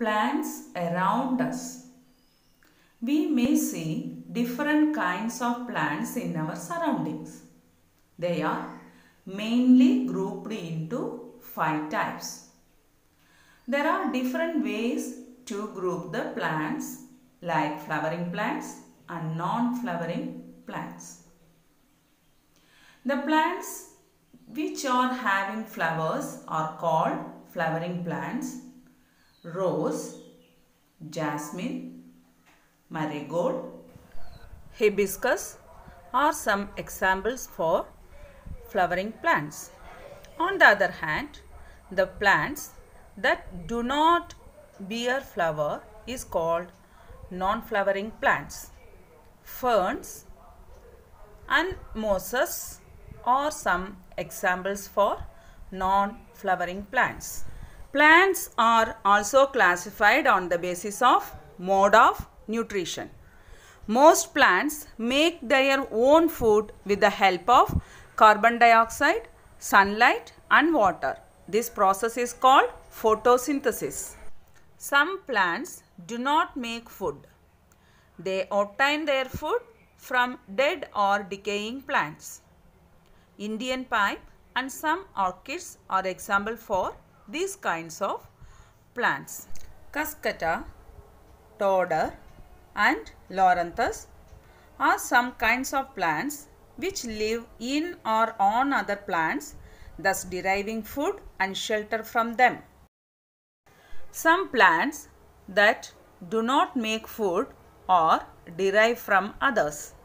plants around us. We may see different kinds of plants in our surroundings. They are mainly grouped into 5 types. There are different ways to group the plants like flowering plants and non-flowering plants. The plants which are having flowers are called flowering plants. Rose, jasmine, marigold, hibiscus are some examples for flowering plants. On the other hand, the plants that do not bear flower is called non-flowering plants. Ferns and mosses are some examples for non-flowering plants. Plants are also classified on the basis of mode of nutrition. Most plants make their own food with the help of carbon dioxide, sunlight and water. This process is called photosynthesis. Some plants do not make food. They obtain their food from dead or decaying plants. Indian pipe and some orchids are examples for these kinds of plants. Cuscuta, Todder and Loranthus are some kinds of plants which live in or on other plants, thus deriving food and shelter from them. Some plants that do not make food or derive from others.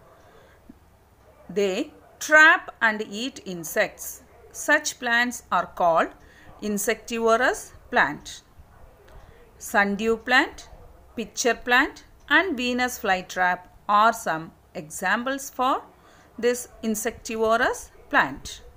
They trap and eat insects. Such plants are called insectivorous plant. Sundew plant, pitcher plant and Venus flytrap are some examples for this insectivorous plant.